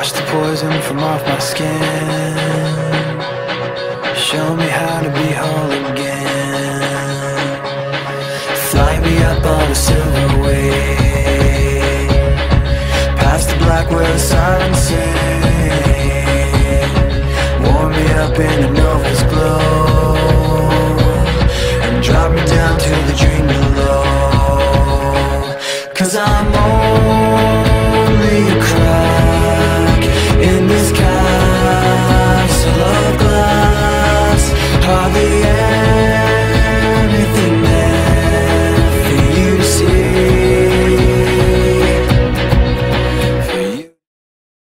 Wash the poison from off my skin. Show me how to be whole again. Fly me up on a silver wave, past the black where the sirens sing. Warm me up in the